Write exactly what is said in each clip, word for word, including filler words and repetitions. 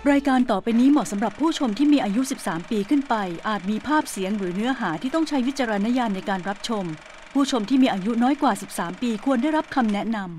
รายการต่อไปนี้เหมาะสำหรับผู้ชมที่มีอายุสิบสามปีขึ้นไปอาจมีภาพเสียงหรือเนื้อหาที่ต้องใช้วิจารณญาณในการรับชมผู้ชมที่มีอายุน้อยกว่าสิบสามปีควรได้รับคำแนะนำ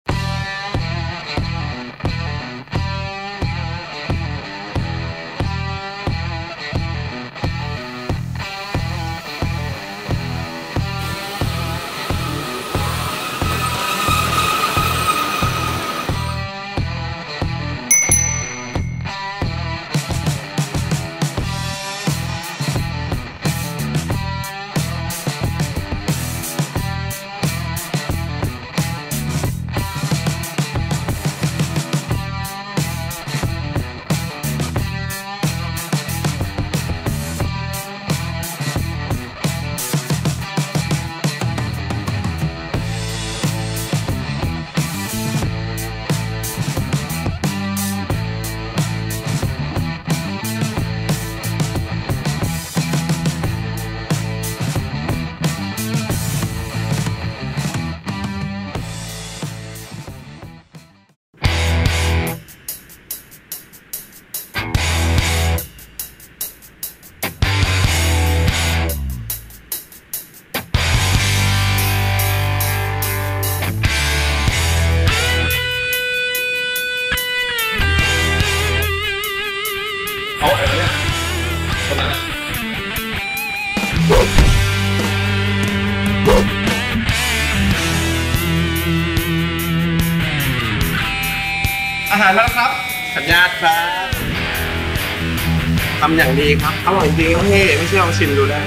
อาหารแล้วครับสัญญาครับทำอย่างดีครับอร่อยจริงพี่ไม่เชื่อลองชิมดูได้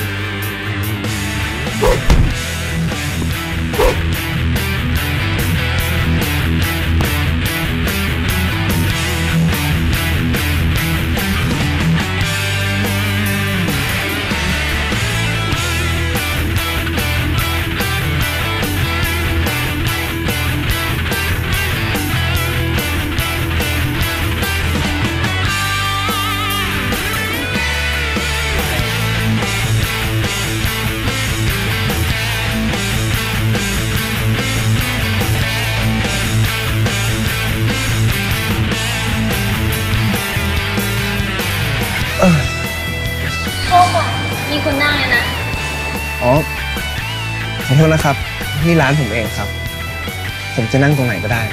โอ้โหมีคุณนั่งเลยนะอ๋อขอโทษนะครับนี่ร้านผมเองครับผมจะนั่งตรงไหนก็ได้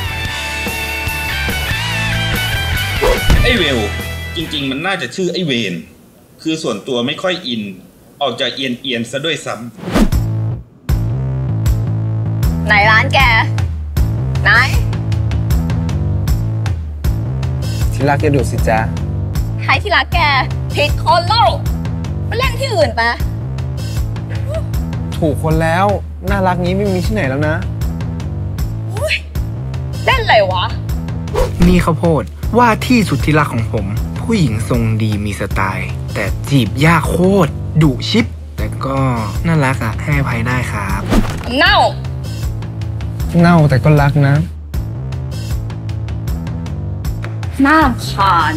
ไอเวลจริงๆมันน่าจะชื่อไอเวนคือส่วนตัวไม่ค่อยอินออกจากเอียนเอียนซะด้วยซ้ำไหนร้านแกไหนที่รักจะดูสิจ๊ะใครที่รักแกผิดคนแล้วไปเล่นที่อื่นไปถูกคนแล้วน่ารักงี้ไม่มีที่ไหนแล้วนะเล่นอะไรวะนี่ข้าวโพดว่าที่สุดที่รักของผมผู้หญิงทรงดีมีสไตล์แต่จีบยากโคตรดุชิปแต่ก็น่ารักอ่ะให้อภัยได้ครับเน่าเน่าแต่ก็รักนะน่ารำคาญ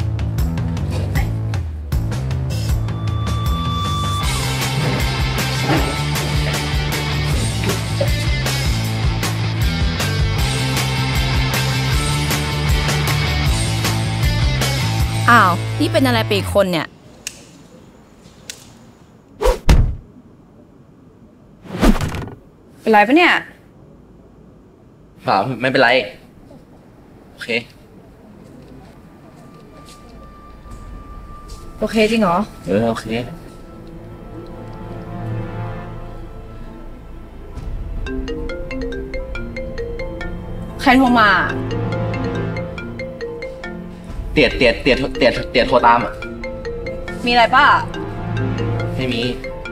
อ้าวนี่เป็นอะไรไปอีกคนเนี่ยเป็นไรปะเนี่ยเปล่าไม่เป็นไรโอเคโอเคจริงเหรอเออโอเคใครโทรมาเตียดเตียดเตียดเตียดเตียดโทรตามอ่ะมีอะไรป่ะไม่มี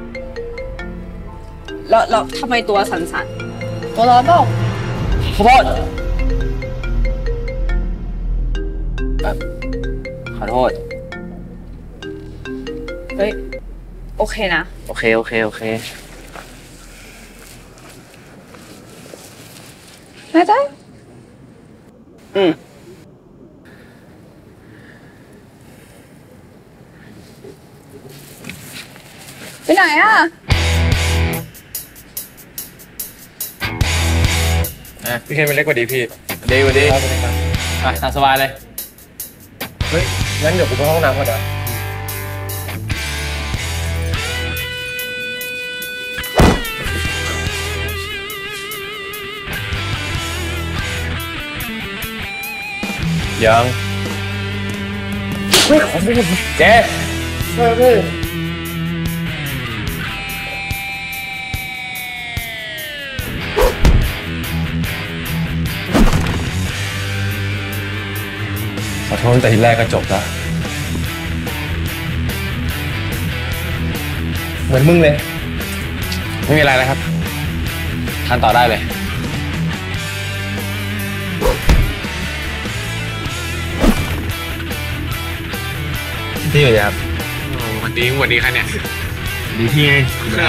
แล้วแล้วทำไมตัวสั่นๆตัวร้อนเปล่าขอโทษขอโทษเฮ้ยโอเคนะโอเคโอเคโอเคแน่ใจอืมไปไหนอ่ะพี่เคนเป็นเล็กกว่าดีพี่ดีกว่าดีอ่ะตามสบายเลยเฮ้ย งั้นเดี๋ยวกูไปห้องน้ำก่อนนะยังไม่ขอโทษเจ๊เฮ้ยพี่ขอโทษแต่ทีแรกก็จบแล้วเหมือนมึงเลยไม่มีอะไรแล้วครับทานต่อได้เลยพี่อยู่ครับวันดีวันดีใครเนี่ยดีพี่ไง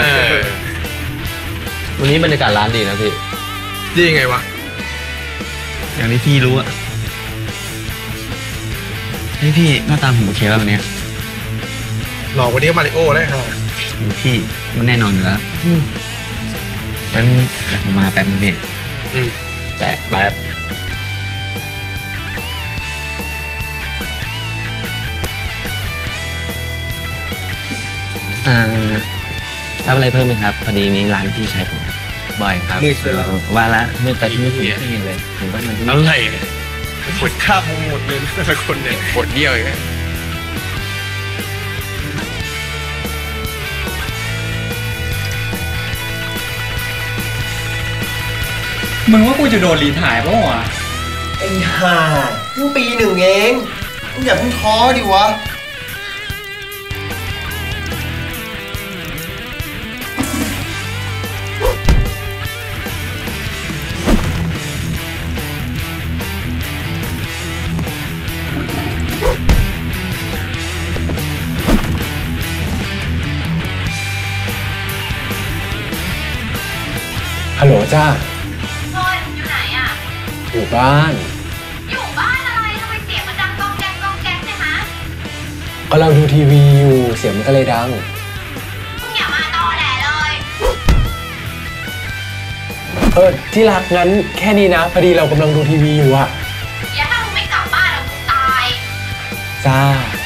วันนี้บรรยากาศร้านดีนะพี่ดียังไงวะอย่างที่พี่รู้อะเฮ้ยพี่หน้าตาผมโอเคแล้ววันนี้หลอกวันนี้มาริโอได้ค่ะพี่มันแน่นอนอยู่แล้วงั้นเดี๋ยวผมมาแป๊บนึงพี่แต่แป๊บอ่าทำอะไรเพิ่มไหมครับพอดีนี้ร้านพี่ชายผมบ่อยครับว่าละเมื่อตอนที่ไม่ถึงที่นี่เลยผมก็มันอะไรหมดค่ามุงหมดเลยแต่ละคนเนี่ยหมดเดียวอย่างเงี้ยมึงว่ากูจะโดนรีถ่ายป่ะวะไอ้ห่าเพิ่งปีหนึ่งเองมึงอย่าเพิ่งท้อดิวะฮัลโหลจ้าโซนอยู่ไหนอ่ะอยู่บ้านอยู่บ้านอะไรทำไมเสียงมันดังก้องแก๊งก้องแก๊งเนี่ยฮะก็เราดูทีวีอยู่เสียงมันก็เลยดังมึงอย่ามาตอแหลเลยเออที่รักงั้นแค่นี้นะพอดีเรากำลังดูทีวีอยู่อะอย่าถ้ามึงไม่กลับบ้านเรามึงตายจ้า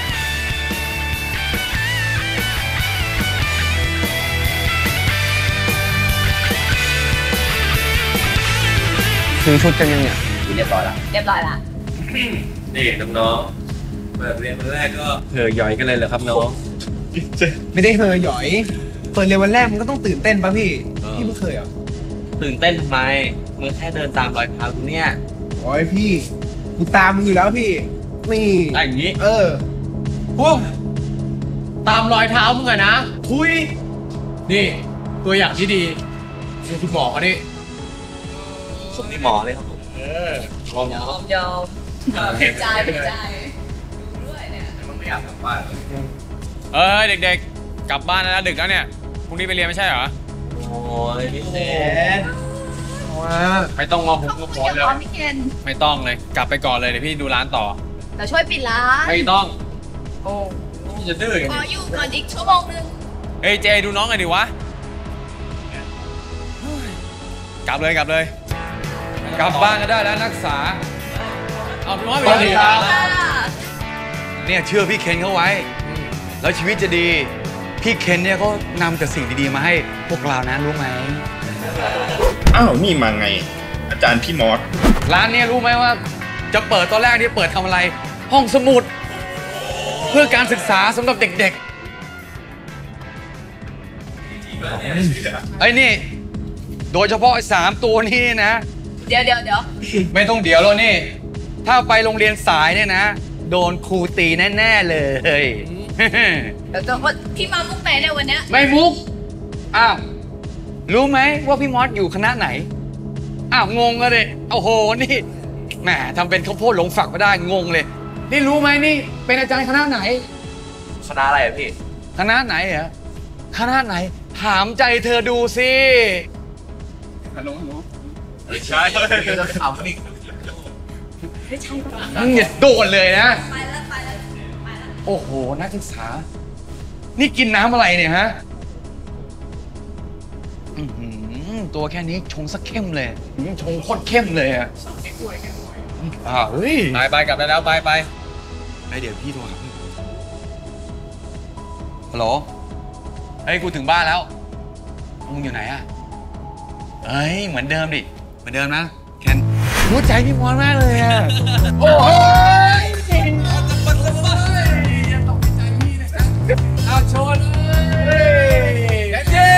ซื้อชุดกันยังเนี่ยเรียบร้อยละเรียบร้อยละนี่น้องๆเปิดเรียนวันแรกก็เห่อหย่อยกันเลยเหรอครับน้องไม่ได้เห่อหย่อยเปิดเรียนวันแรกมันก็ต้องตื่นเต้นป่ะพี่พี่ไม่เคยเหรอตื่นเต้นทำไมมึงแค่เดินตามรอยเท้ากูเนี่ยโอ้ยพี่กูตามมึงอยู่แล้วพี่นี่อะไรอย่างนี้เออพวกตามรอยเท้ามึงอะนะทุยนี่ตัวอย่างที่ดีดูคุณหมอเขาดิผมนี่หมอเลยครับผมเออยอมยอมยอมเป็นใจเป็นใจด้วยเนี่ยมันไม่อยากกลับบ้านเออเด็กๆกลับบ้านแล้วดึกแล้วเนี่ยพรุ่งนี้ไปเรียนไม่ใช่เหรอโอ้ยพี่เซนว่าไม่ต้องงอหุบงอหัวเลยไม่ต้องเลยกลับไปก่อนเลยเดี๋ยวพี่ดูร้านต่อแต่ช่วยปิดร้านไม่ต้องโอ้พี่จะดื้อขออยู่ก่อนอีกชั่วโมงนึงเฮ้ยเจดูน้องหน่อยดิวะกลับเลยกลับเลยกลับบ้านก็ได้แล้วนักศึกษาเอาพี่น้อยไปเลยเนี่ยเชื่อพี่เคนเขาไว้แล้วชีวิตจะดีพี่เคนเนี่ยก็นำแต่สิ่งดีๆมาให้พวกเรานะรู้ไหมอ้าวนี่มาไงอาจารย์พี่มอสร้านเนี่ยรู้ไหมว่าจะเปิดตอนแรกที่เปิดทำอะไรห้องสมุดเพื่อการศึกษาสำหรับเด็กๆไอ้นี่โดยเฉพาะไอ้สามตัวนี้นะเดี๋ยวเดี๋ยวเดี๋ยวไม่ต้องเดี๋ยวแล้วนี่ถ้าไปโรงเรียนสายเนี่ยนะโดนครูตีแน่ๆเลยเดี๋ยวว่าพี่มามุกไหนเนี่ยวันเนี้ยไม่มุกอ้าวรู้ไหมว่าพี่มอสอยู่คณะไหนอ้าวงงเลยโอ้โหนี่แหมทำเป็นข้าวโพดหลงฝักไม่ได้งงเลยนี่รู้ไหมนี่เป็นอาจารย์คณะไหนคณะอะไรพี่คณะไหนเหรอคณะไหนถามใจเธอดูสิฮัลโหลฮัลโหลใช่ถามนี่ไม่ใช่ปะเนี่ยโดนเลยนะไปแล้วไปแล้วไปแล้วโอ้โหนักศึกษานี่กินน้ำอะไรเนี่ยฮะตัวแค่นี้ชงสักเข้มเลยชงโคตรเข้มเลยอ่ะอ่าเฮ้ยไปไปกลับได้แล้วไปไปไอเดี๋ยวพี่โทรหาพี่ฮัลโหลเฮ้ยกูถึงบ้านแล้วมึงอยู่ไหนอะเอ้ยเหมือนเดิมดิเหมือนเดิมนะแคนรู้ใจพี่มอนมากเลยอะโอ้ยเอาโชว์เลยแคนดี้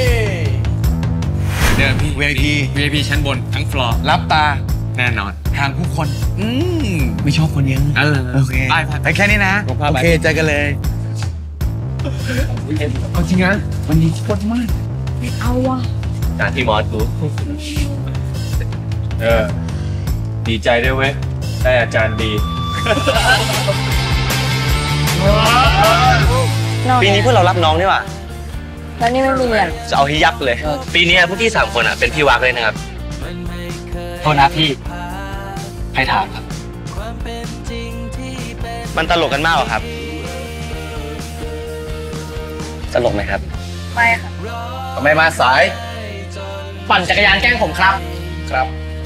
เดิมพี่ วี ไอ พี วี ไอ พี ชั้นบนทั้งฟลอร์รับตาแน่นอนทางผู้คนอืมไม่ชอบคนเยอะอ๋อโอเคไปไปแค่นี้นะโอเคเจอกันเลยเอาจริงนะวันนี้โคตรมากไม่เอาว่ะจานพี่มอสกูเออ ดีใจด้วยเว้ย ได้อาจารย์ดีปีนี้พวกเรารับน้องนี่หว่าแล้วนี่ไม่เรียนจะเอาให้ยับเลย ปีนี้พวกพี่สามคนอ่ะเป็นพี่วักเลยนะครับโทษนะพี่ใครถามครับมันตลกกันมากเหรอครับตลกไหมครับไม่ค่ะทำไมมาสาย ปั่นจักรยานแกล้งผมครับ ครับ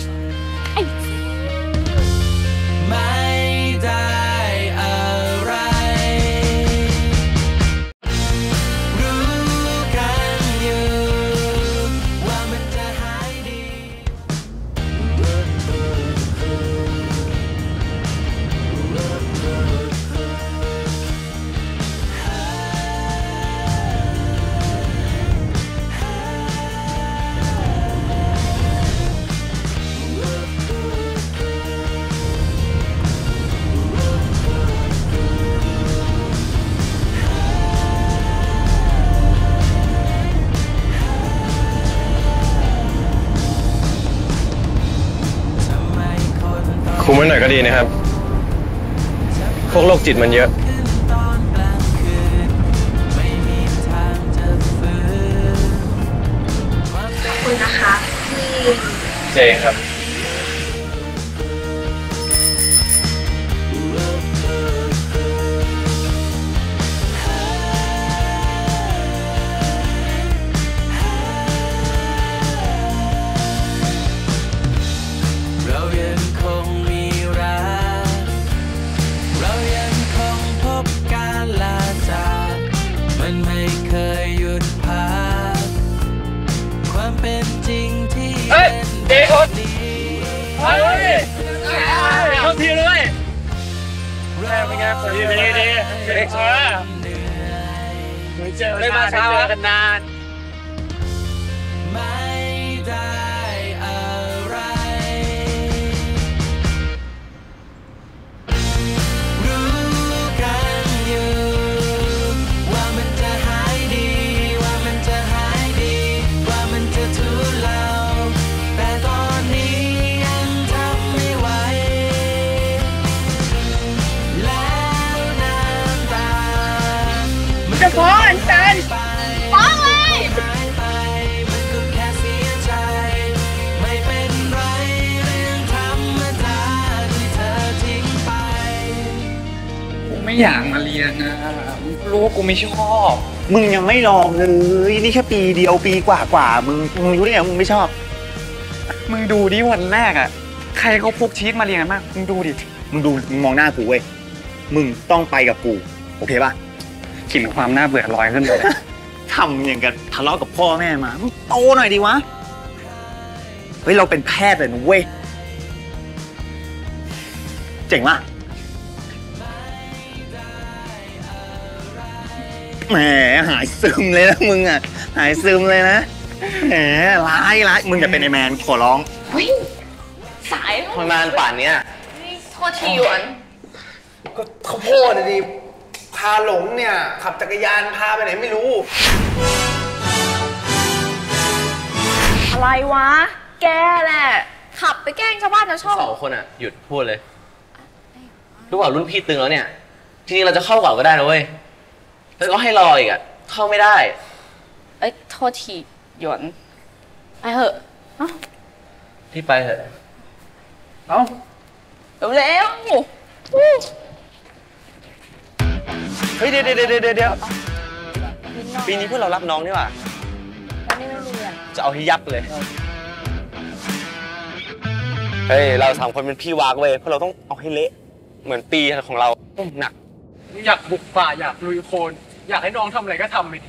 ไม่ได้อะไรรู้กันอยู่ว่ามันจะหายดีคุมไว้หน่อยก็ดีนะครับ พวกโรคจิตมันเยอะคุณนะคะที่เจครับเรายังคงมีรักเรายังคงพบการลาจากมันไม่เคยหยุดพักความเป็นจริงที่เฮ้ยเด็กคนเฮ้ยเขาทีเลยแม่เป็นไงดีดีดีเด็กเช้าเจอได้มาเช้ากันนานไม่ได้อะไรรู้กันอยู่ว่ามันจะหายดีว่ามันจะหายดีว่ามันจะทุเลาแต่ตอนนี้ยังทำไม่ไหวแล้วน้ำตามันจะฟ้องฉันฟ้องเลยมันก็แค่เสียใจไม่เป็นไรเรื่องธรรมดาที่เธอทิ้งไปกูไม่อยากมาเรียนนะรู้ว่ากูไม่ชอบมึงยังไม่ลองเลยนี่แค่ปีเดียวปีกว่ากว่ามึงมึงรู้ได้ไงมึงไม่ชอบมึงดูดิวันแรกอ่ะใครเขาพกชีสมาเรียนกันบ้างมึงดูดิมึงดูมึงมองหน้ากูเว้ยมึงต้องไปกับกูโอเคป่ะกลิ่นความน่าเบื่อลอยขึ้นเลยทำอย่างกับทะเลาะกับพ่อแม่มามึงโตหน่อยดิวะเฮ้ยเราเป็นแพทย์เลยนะเว้ยเจ๋งป่ะแหมหายซึมเลยนะมึงอ่ะหายซึมเลยนะแหมร้ายร้ายมึงอย่าเป็นไอแมนขอร้องสายทำไมมันป่านเนี้ยโทษทีหยวนก็ข้าวโพดอะดิพาหลงเนี่ย ขับจักรยานพาไปไหนไม่รู้อะไรวะ แกแหละ ขับไปแกล้งชาวบ้านชาวช่องสองคนอ่ะหยุดพูดเลยรู้เปล่ารุ่นพี่ตึงแล้วเนี่ยจริงๆเราจะเข้าก่อนก็ได้นะเว้ยแล้วก็ให้รออีกอ่ะเข้าไม่ได้เอ้ยโทษทีหยวนไปเหอะเอ้าที่ไปเถอะเอ้าเร็วเฮ้ยเดี๋ยวเดี๋ยวเดี๋ยวเดี๋ยวปีนี้พวกเรารับน้องนี่หว่าแล้วนี่ไม่เรียนจะเอาให้ยับเลยเฮ้ยเราสามคนเป็นพี่วากเว้ยพวกเราต้องเอาให้เละเหมือนปีของเราหนักอยากบุกป่าอยากลุยโคลนอยากให้น้องทำอะไรก็ทำไปดิ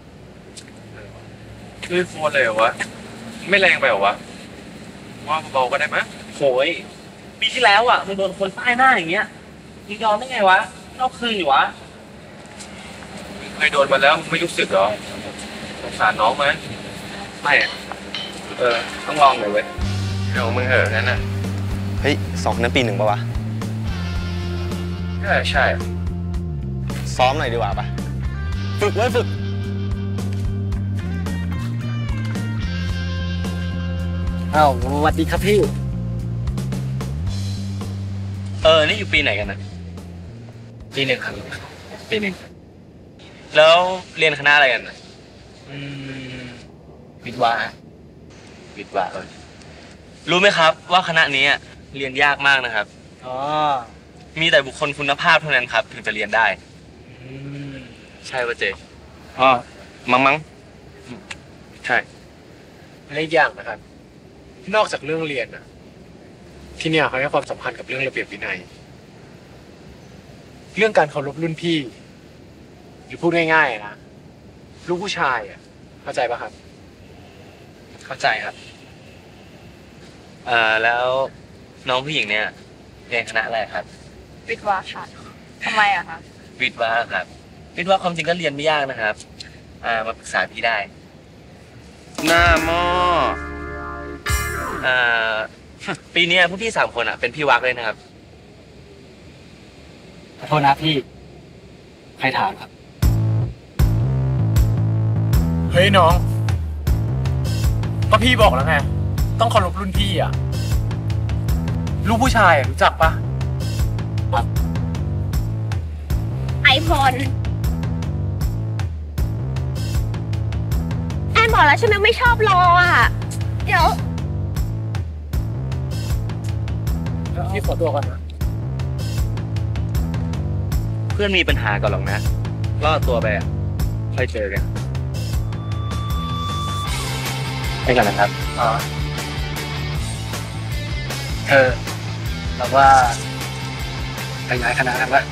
ลุยโคลนเลยเหรอวะไม่แรงไปเหรอวะว่าเบาๆก็ได้มั้ยโหยปีที่แล้วอ่ะมึงโดนคนใต้หน้าอย่างเงี้ยมึงยอมได้ไงวะนอกคืนอยู่วะเคยโดนมาแล้วไม่รู้สึกเหรอสงสารน้องไหมไม่เออต้องลองเลยเว้ยเดี๋ยวมึงเหอะนั่นน่ะเฮ้ยสองคนนั้นปีหนึ่งปะวะใช่ใช่ซ้อมหน่อยดีกว่าปะฝึกไว้ฝึกอ้าวสวัสดีครับพี่เออนี่อยู่ปีไหนกันนะปีหนึ่งครับปีหนึ่งแล้วเรียนคณะอะไรกันนะอืมวิทย์วะวิทย์วะรู้ไหมครับว่าคณะนี้เรียนยากมากนะครับอ๋อมีแต่บุคคลคุณภาพเท่านั้นครับถึงจะเรียนได้ใช่ป่ะเจอ๋อมั้งมั้งใช่และอีกอย่างนะครับนอกจากเรื่องเรียนนะที่เนี่ยเขาให้ความสำคัญกับเรื่องระเบียบวินัยเรื่องการเคารพรุ่นพี่หรือพูดง่ายๆนะลูกผู้ชายอ่ะเข้าใจปะครับเข้าใจครับเอ่อแล้วน้องผู้หญิงเนี่ยเรียนคณะอะไรครับวิทย์วะค่ะทำไมอะคะวิทย์วะครับวิทย์วะความจริงก็เรียนไม่ยากนะครับอ่ามาปรึกษาพี่ได้หน้าหม้ออ่าปีนี้พวกพี่สามคนอ่ะเป็นพี่วักเลยนะครับขอโทษนะพี่ใครถามครับเฮ้ยน้องก็พี่บอกแล้วไงต้องเคารพรุ่นพี่อ่ะลูกผู้ชายอ่ะรู้จักปะไอพลแอนบอกแล้วใช่ไหมไม่ชอบรออ่ะเดี๋ยวพี่ขอตัวก่อนนะเพื่อนมีปัญหาก่อนหรอกนะล่อตัวไปอ่ะค่อยเจอกันไปกันนะครับอ๋อเธอเราว่าไปย้ายคณะกันปะ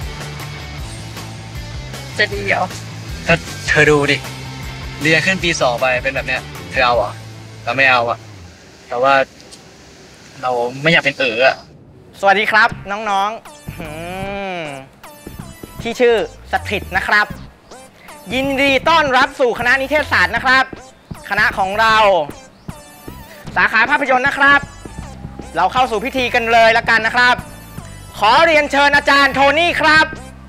จะดีเหรอถ้าเธอดูดิเรียนขึ้นปีสองไปเป็นแบบเนี้ยเธอเอาอ่ะเราไม่เอาอ่ะแต่ว่าเราไม่อยากเป็นเอ๋ออ่ะสวัสดีครับน้องๆที่ชื่อสถิตนะครับ ยินดีต้อนรับสู่คณะนิเทศศาสตร์นะครับคณะของเราสาขาภาพยนตร์นะครับเราเข้าสู่พิธีกันเลยละกันนะครับขอเรียนเชิญอาจารย์โทนี่ครับ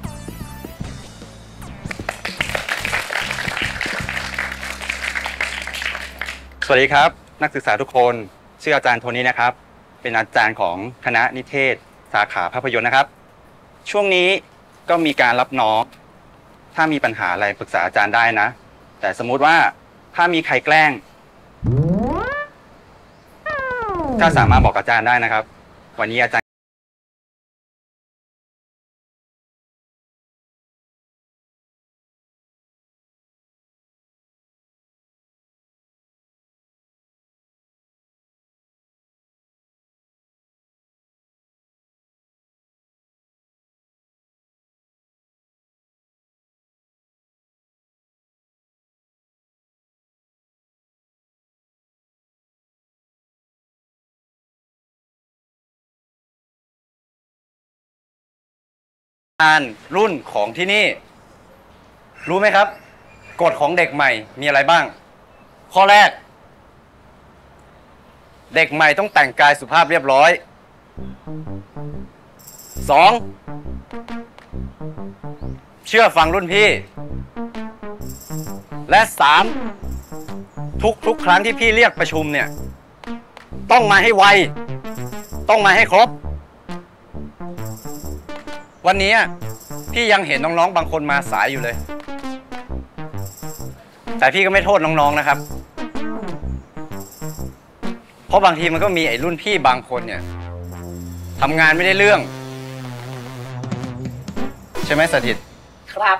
สวัสดีครับนักศึกษาทุกคนชื่ออาจารย์โทนี่นะครับเป็นอาจารย์ของคณะนิเทศสาขาภาพยนตร์นะครับช่วงนี้ก็มีการรับน้องถ้ามีปัญหาอะไรปรึกษาอาจารย์ได้นะแต่สมมุติว่าถ้ามีใครแกล้งก็สามารถบอกอาจารย์ได้นะครับวันนี้อาจารย์รุ่นของที่นี่รู้ไหมครับกฎของเด็กใหม่มีอะไรบ้างข้อแรกเด็กใหม่ต้องแต่งกายสุภาพเรียบร้อยสองเชื่อฟังรุ่นพี่และสามทุกทุกครั้งที่พี่เรียกประชุมเนี่ยต้องมาให้ไวต้องมาให้ครบวันนี้พี่ยังเห็นน้องๆบางคนมาสายอยู่เลยแต่พี่ก็ไม่โทษน้องๆนะครับเพราะบางทีมันก็มีไอ้รุ่นพี่บางคนเนี่ยทำงานไม่ได้เรื่องใช่ไหมสถิตครับ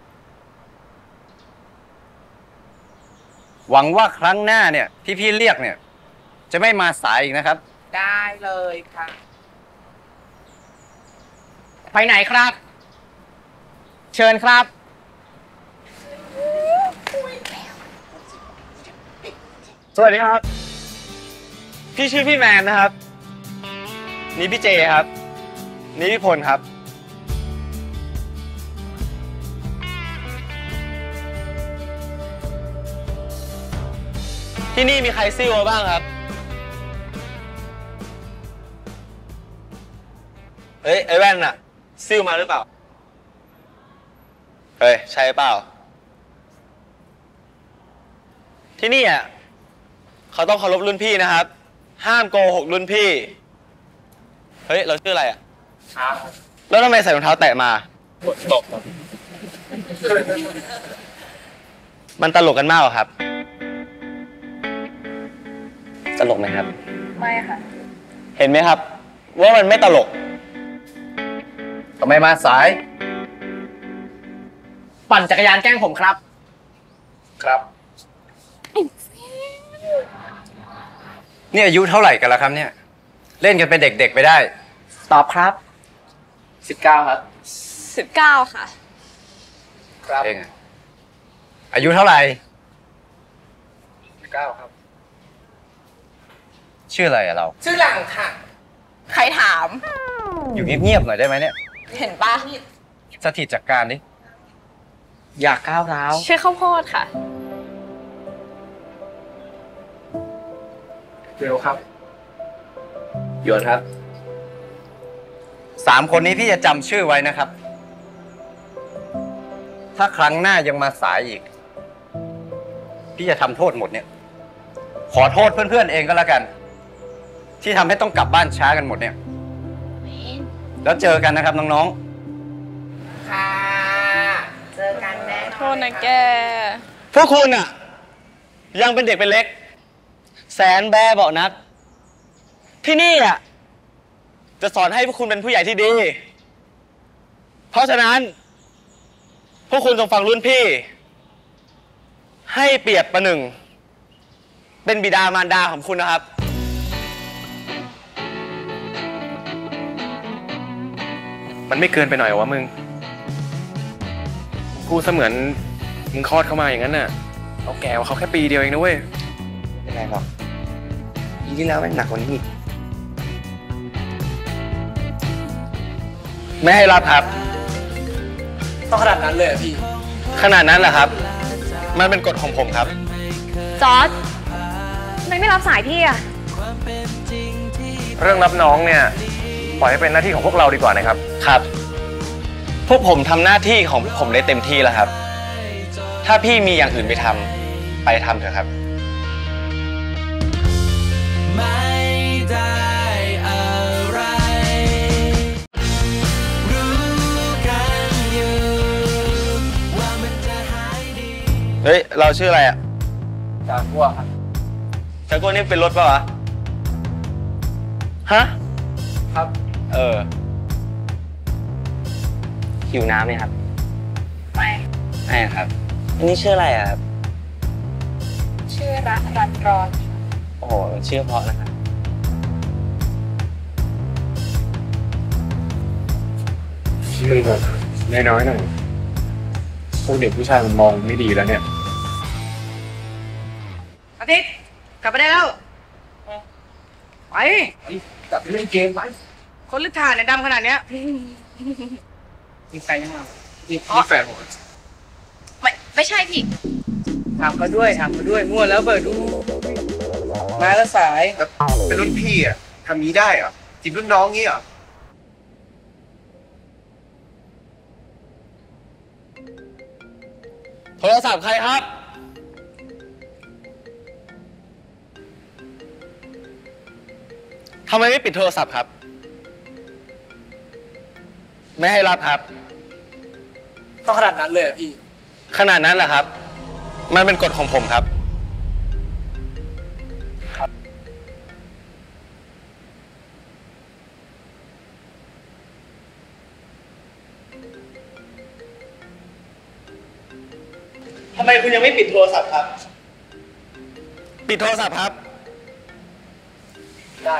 หวังว่าครั้งหน้าเนี่ยที่พี่เรียกเนี่ยจะไม่มาสายอีกนะครับได้เลยค่ะไปไหนครับเชิญครับสวัสดีครับ พี่ชื่อพี่แมนนะครับ นี่พี่เจครับ นี่พี่พลครับ ที่นี่มีใครซิ่วมาบ้างครับ เฮ้ย ไอ้แว่นน่ะ ซิ่วมาหรือเปล่า เฮ้ย ใช่เปล่า ที่นี่อ่ะเขาต้องเคารพรุ่นพี่นะครับ ห้ามโกหกรุ่นพี่ เฮ้ย เราชื่ออะไรอ่ะแล้วทำไมใส่รองเท้าแตะมาตกมันตลกกันมากเหรอครับ ตลกไหมครับไม่ค่ะเห็นไหมครับ ว่ามันไม่ตลกทำไมมาสายปั่นจักรยานแกล้งผมครับครับ นี่อายุเท่าไหร่กันแล้วครับเนี่ย เล่นกันเป็นเด็กๆไปได้ตอบครับ สิบเก้าครับสิบเก้าค่ะครับเองอายุเท่าไหร่สิบเก้าครับ ชื่ออะไรอะเราชื่อหลังค่ะใครถามอยู่เงียบๆหน่อยได้ไหมเนี่ยเห็นปะสถิตจักการดิอยากก้าวร้าวชื่อข้าวโพดค่ะเร็วครับหยวนครับ สามคนนี้พี่จะจำชื่อไว้นะครับ ถ้าครั้งหน้ายังมาสายอีก พี่จะทำโทษหมดเนี่ย ขอโทษเพื่อนๆเองก็แล้วกัน ที่ทำให้ต้องกลับบ้านช้ากันหมดเนี่ย แล้วเจอกันนะครับน้องๆค่ะ เจอกันแน่โทษนะแกพวกคุณอ่ะ ยังเป็นเด็กเป็นเล็ก แสนแบเบานัก ที่นี่อ่ะ จะสอนให้พวกคุณเป็นผู้ใหญ่ที่ดี เพราะฉะนั้น พวกคุณจงฟังรุ่นพี่ ให้เปรียบประหนึ่ง เป็นบิดามารดาของคุณนะครับมันไม่เกินไปหน่อยวะมึงพูดเสมือนมึงคลอดเข้ามาอย่างนั้นน่ะเอาแก่กว่าเขาแค่ปีเดียวเองนะเว้ยไม่เป็นไรหรอกปีที่แล้วแม่งหนักกว่านี้อีกไม่ให้รับครับต้องขนาดนั้นเลยพี่ขนาดนั้นแหละครับ มันเป็นกฎของผมครับจอร์จทำไมไม่รับสายพี่อะเรื่องรับน้องเนี่ยปล่อยให้เป็นหน้าที่ของพวกเราดีกว่านะครับครับ พวกผมทำหน้าที่ของผมได้เต็มที่แล้วครับ ถ้าพี่มีอย่างอื่นไปทำไปทำเถอะครับไม่ได้อะไรรู้กันอยู่ว่ามันจะหายดีเฮ้ย เราชื่ออะไรอ่ะจากัวครับจากัวนี่เป็นรถป่ะวะ ฮะครับเออหิวน้ำไหมครับไม่ไม่ครับ อันนี้ชื่ออะไรอะครับชื่อรักรันร้อนโอ้โห ชื่อเพราะนะครับมึงแบบน้อยๆหน่อยพวกเด็กผู้ชายมันมองไม่ดีแล้วเนี่ยอาทิตย์กลับไปได้แล้ว ไปกลับไปเล่นเกมไป คนลึกถ่านเนี่ยดำขนาดเนี้ยมีใครยังไงมีแฟนผมไม่ไม่ใช่พี่ถามเขาด้วยถามเขาด้วยมั่วแล้วเปิดดู มาแล้วสายเป็นรุ่นพี่อ่ะทำนี้ได้เหรอจีบรุ่นน้องงี้เหรอโทรศัพท์ใครครับ ทำไมไม่ปิดโทรศัพท์ครับ ไม่ให้รับครับต้องขนาดนั้นเลยพี่ขนาดนั้นแหละครับ มันเป็นกฎของผมครับ ทำไมคุณยังไม่ปิดโทรศัพท์ครับ ปิดโทรศัพท์ครับได้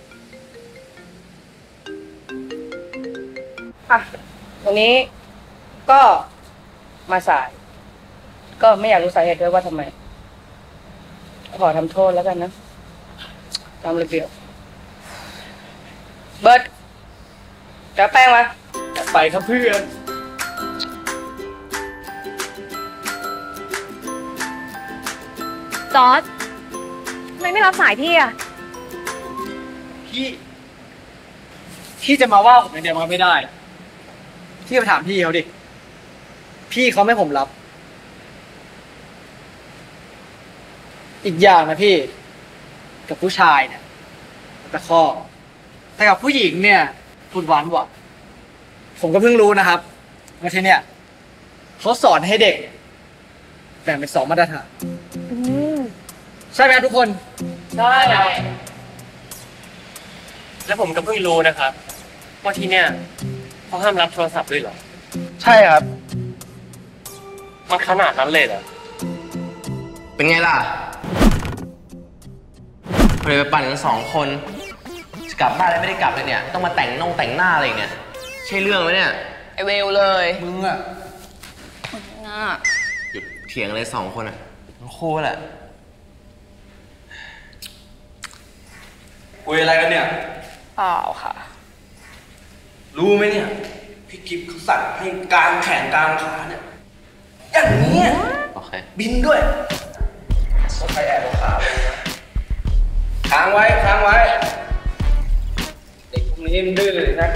อ่ะวันนี้ก็มาสาย ก็ไม่อยากรู้สาเหตุด้วยว่าทำไม ขอทำโทษแล้วกันนะตามระเบียบเบิร์ดจะแป้งมาไปครับเพื่อนจอร์จทำไมไม่รับสายพี่อะพี่พี่จะมาว่าผมอย่างเดียวมันไม่ได้พี่ไปถามพี่เขาดิพี่เขาไม่ผมรับ อีกอย่างนะพี่กับผู้ชายเนี่ยตะข้อแต่กับผู้หญิงเนี่ยพูดหวานหวานผมก็เพิ่งรู้นะครับว่าที่เนี่ยเขาสอนให้เด็กแบ่งเป็นสองมาตรฐานใช่ไหมทุกคนใช่แล้วผมก็เพิ่งรู้นะครับว่าที่เนี่ยเขาห้ามรับโทรศัพท์ด้วยเหรอใช่ครับมันขนาดนั้นเลยเหรอเป็นไงล่ะเลยไปปั่นกันสองคนจะกลับบ้านแล้วไม่ได้กลับเลยเนี่ยต้องมาแต่งน่องแต่งหน้าอะไรเนี่ยใช่เรื่องไหมเนี่ยไอเวลเลยมึงอะมึงอะหยุดเถียงเลยสองคนอะทั้งคู่แหละคุยอะไรกันเนี่ยเปล่าค่ะรู้ไหมเนี่ยพี่กิฟเขาสั่งให้กางแขนกางขาเนี่ยอย่างนี้โอเคบินด้วยต้องใครแอบเอาขาไปนะค้างไว้ค้างไว้เด็กพวกนี้มันดื้อเลยนะ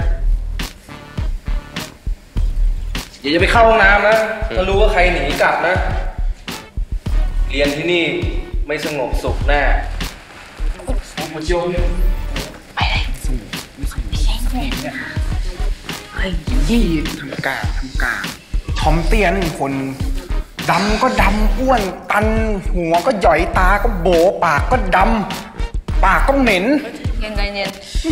อย่าจะไปเข้าห้องน้ำนะถ้ารู้ว่าใครหนีกลับนะเรียนที่นี่ไม่สงบสุขแน่มาโยนไอ้ยี่ทำกาทำกาทอมเตี้ยนคนดำก็ดำอ้วนตันหัวก็หย่อยตาก็โบปากก็ดำปากก็เหม็นเย็นใจเย็น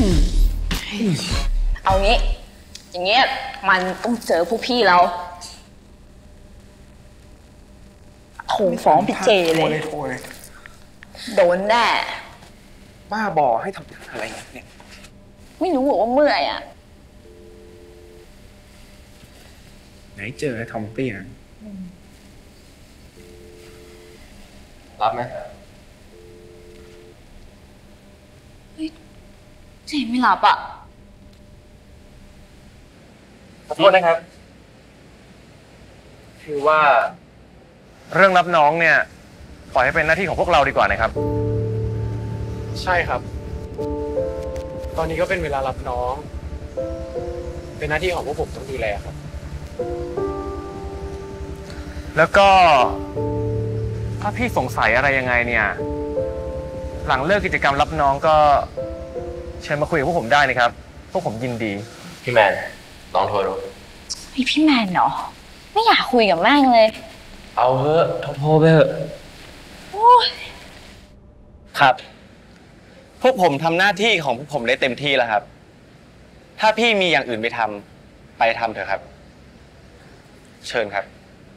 เอางี้ อย่างเงี้ยมันต้องเจอพวกพี่เราโถฟ้องพี่เจเลยโดนแน่บ้าบอให้ทำอะไรเนี่ยไม่รู้ว่าเมื่อยอ่ะไหนเจอทอมเตี้ยนรับไหมเจไม่รับอ่ะขอโทษนะครับ คือว่าเรื่องรับน้องเนี่ยปล่อยให้เป็นหน้าที่ของพวกเราดีกว่านะครับใช่ครับ ตอนนี้ก็เป็นเวลารับน้อง เป็นหน้าที่ของพวกผมต้องดูแลครับแล้วก็ถ้าพี่สงสัยอะไรยังไงเนี่ยหลังเลิกกิจกรรมรับน้องก็เชิญมาคุยกับพวกผมได้นะครับพวกผมยินดีพี่แมนลองโทรดูพี่พี่แมนเหรอไม่อยากคุยกับแม่งเลยเอาเถอะโทรไปเถอะครับพวกผมทำหน้าที่ของพวกผมได้เต็มที่แล้วครับถ้าพี่มีอย่างอื่นไปทำไปทำเถอะครับเชิญครับ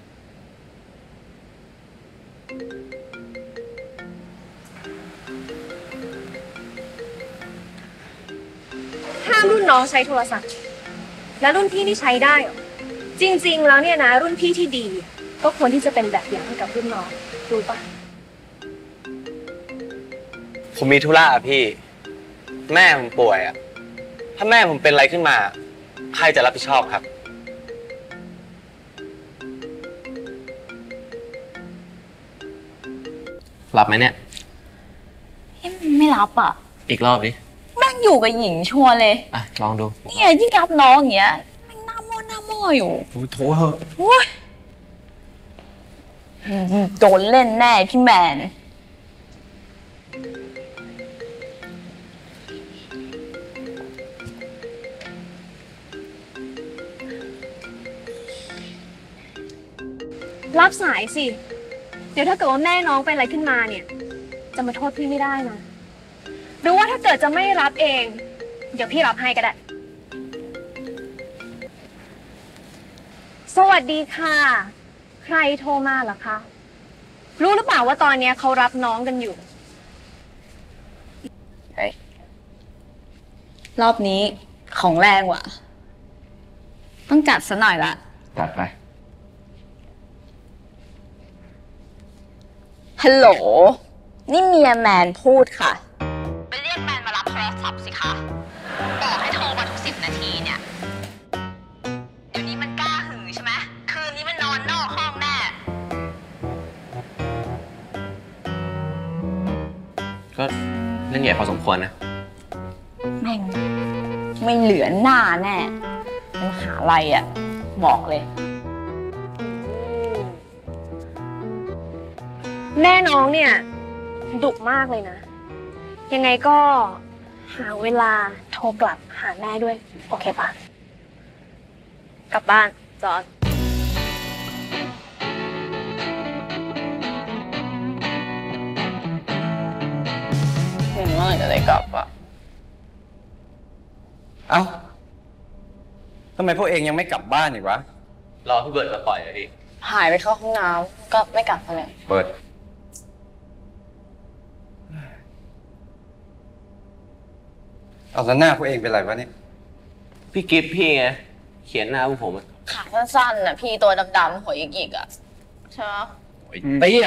ห้ามรุ่นน้องใช้โทรศัพท์และรุ่นพี่ที่ใช้ได้หรอจริงๆแล้วเนี่ยนะรุ่นพี่ที่ดีก็ควรที่จะเป็นแบบอย่างให้กับรุ่นน้องรู้ปะผมมีธุระอ่ะพี่แม่ผมป่วยอ่ะถ้าแม่ผมเป็นอะไรขึ้นมาใครจะรับผิดชอบครับรับไหมเนี่ยไม่รับอ่ะอีกรอบดิแม่งอยู่กับหญิงชัวร์เลยอ่ะลองดูเนี่ยยิ่งรับน้องอย่างเงี้ยแม่งหน้าม่อหน้าม่ออยู่โถเถอะโดนเล่นแน่พี่แมนรับสายสิเดี๋ยวถ้าเกิดว่าแม่น้องเป็นอะไรขึ้นมาเนี่ยจะมาโทษพี่ไม่ได้นะหรือว่าถ้าเกิดจะไม่รับเองเดี๋ยวพี่รับให้ก็ได้สวัสดีค่ะใครโทรมาเหรอคะรู้หรือเปล่าว่าตอนนี้เขารับน้องกันอยู่เฮ้ยรอบนี้ของแรงว่ะต้องจัดซะหน่อยละจัดไปฮัลโหล นี่เมียแมนพูดค่ะ ไปเรียกแมนมารับโทรศัพท์สิคะบอกให้โทรมาทุกสิบนาทีเนี่ย เดี๋ยวนี้มันกล้าหือใช่ไหม คืนนี้มันนอนนอกห้องแน่ก็เรื่องใหญ่พอสมควรนะแม่งไม่เหลือหน้าแน่มหาลัยอ่ะ บอกเลยแม่น้องเนี่ยดุมากเลยนะ ยังไงก็หาเวลาโทรกลับหาแม่ด้วย โอเคปะกลับบ้านจอร์จเห็นว่าจะได้กลับอ่ะเอ้าทำไมพวกเองยังไม่กลับบ้านอีกวะรอพี่เบิร์ดมาปล่อยเลยดิหายไปเข้าห้องน้ำก็ไม่กลับมาเลยเปิด เอาแล้วหน้าพวกเองเป็นไรวะเนี่ยพี่กิฟพี่ไง เขียนหน้าพวกผมอะขาสั้นๆน่ะพี่ตัวดำๆหัวหยิกๆอ่ะใช่ไหมเตี้ย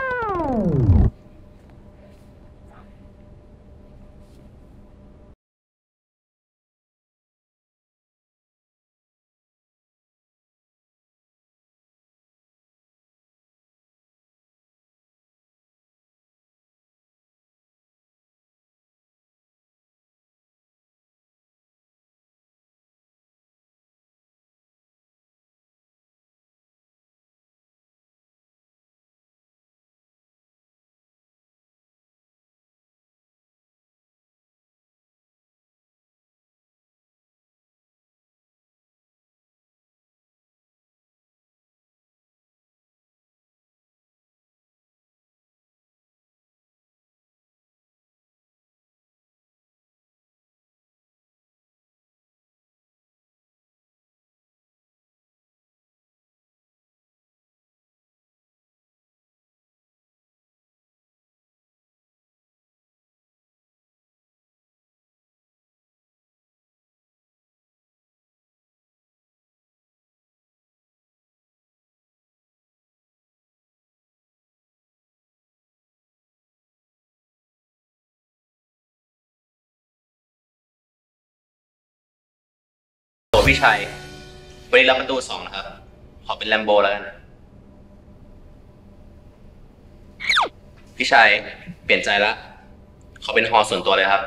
โอ้พี่ชัยวันนี้รับประตูสองนะครับ ขอเป็นแลมโบแล้วกันนะพี่ชัยเปลี่ยนใจแล้ว ขอเป็นฮอส่วนตัวเลยครับ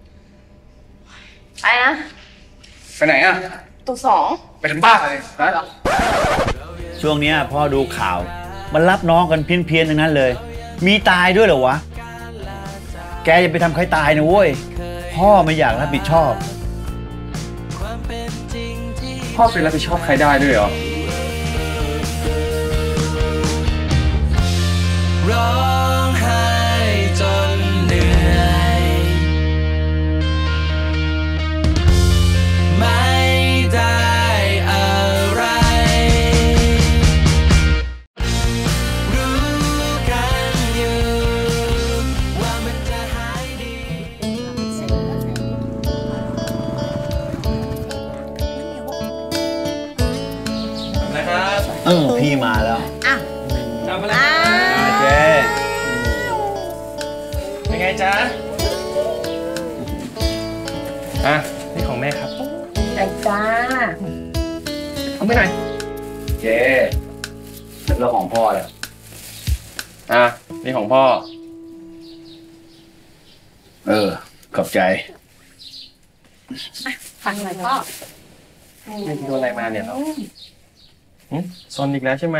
ไปนะไปไหนอ่ะตัวสองไปทำบ้าเลยนะช่วงนี้พ่อดูข่าว มันรับน้องกันเพี้ยนๆทั้งนั้นเลย มีตายด้วยเหรอวะ แกอย่าไปทำใครตายนะเว้ย พ่อไม่อยากรับผิดชอบพ่อเคยรับผิดชอบใครได้ด้วยเหรอร้องไห้จนเหนื่อยไม่ได้อะไรรู้กันอยู่ว่ามันจะหายดีนะครับ เออพี่มาแล้วอ่ะจำมาแล้วเจ๊เป็นไงจ๊ะอ่ะ นี่ของแม่ครับไอ้จ้าเอาไปหน่อยเจ๊เรื่องของพ่อเลยอ่ะ นี่ของพ่อเออ ขอบใจฟังหน่อยพ่อนี่โดนอะไรมาเนี่ยเราหึซนอีกแล้วใช่ไหม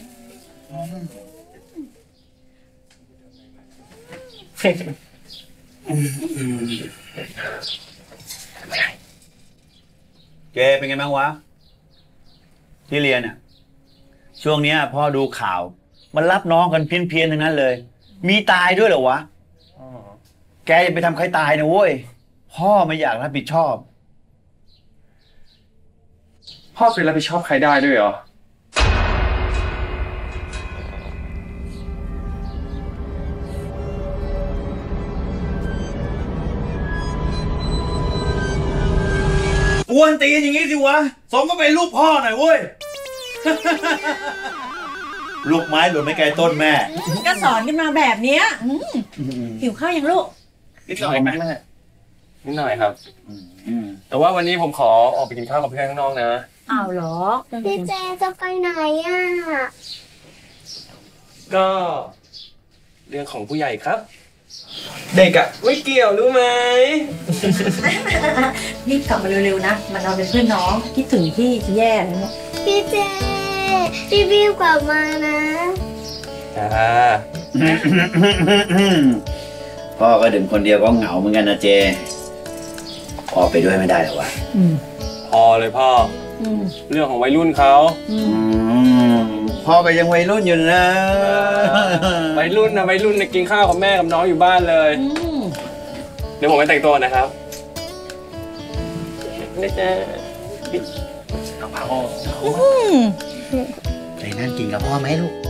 เจเป็นไงบ้างวะ ที่เรียนอ่ะ ช่วงเนี้ยพ่อดูข่าว มันรับน้องกันเพี้ยนๆทั้งนั้นเลย มีตายด้วยเหรอวะ แกอย่าไปทำใครตายนะเว้ย พ่อไม่อยากรับผิดชอบพ่อเคยรับผิดชอบใครได้ด้วยเหรอกวนตีนอย่างงี้สิวะ สมก็เป็นลูกพ่อหน่อยเว้ยลูกไม้หล่นไม่ไกลต้นแม่ก็สอนกันมาแบบเนี้ยหิวข้าวยังลูกนิดหน่อยไหมแม่นิดหน่อยครับแต่ว่าวันนี้ผมขอออกไปกินข้าวกับเพื่อนข้างนอกนะอ้าวเหรอพี่เจจะไปไหนอ่ะก็เรื่องของผู้ใหญ่ครับ เด็กอะไม่เกี่ยวรู้ไหมรีบกลับมาเร็วๆนะมันเราเป็นเพื่อนน้องคิดถึงพี่จะแย่เลยนะพี่เจพี่รีบกลับมานะจ้าพ่อก็ดื่มคนเดียวก็เหงาเหมือนกันนะเจพ่อไปด้วยไม่ได้หรอวะพอเลยพ่อเรื่องของวัยรุ่นเขาพ่อก็ยังวัยรุ่นอยู่นะวัยรุ่นนะวัยรุ่นนะกินข้าวกับแม่กับน้องอยู่บ้านเลยเดี๋ยวผมไปแต่งตัวนะครับนี่จะเอาผ้าออกไปนั่งกินกับพ่อไหมลูก